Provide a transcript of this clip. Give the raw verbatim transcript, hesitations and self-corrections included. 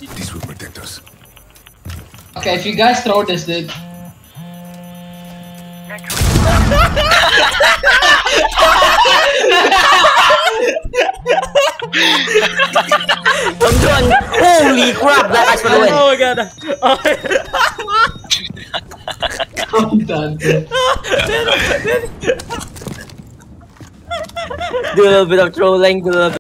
This will protect us. Okay, if you guys throw this, dude. I'm done. Holy crap! Black Eyes for the win. Oh my god. Oh. I'm done, dude. Do a little bit of trolling. Do a little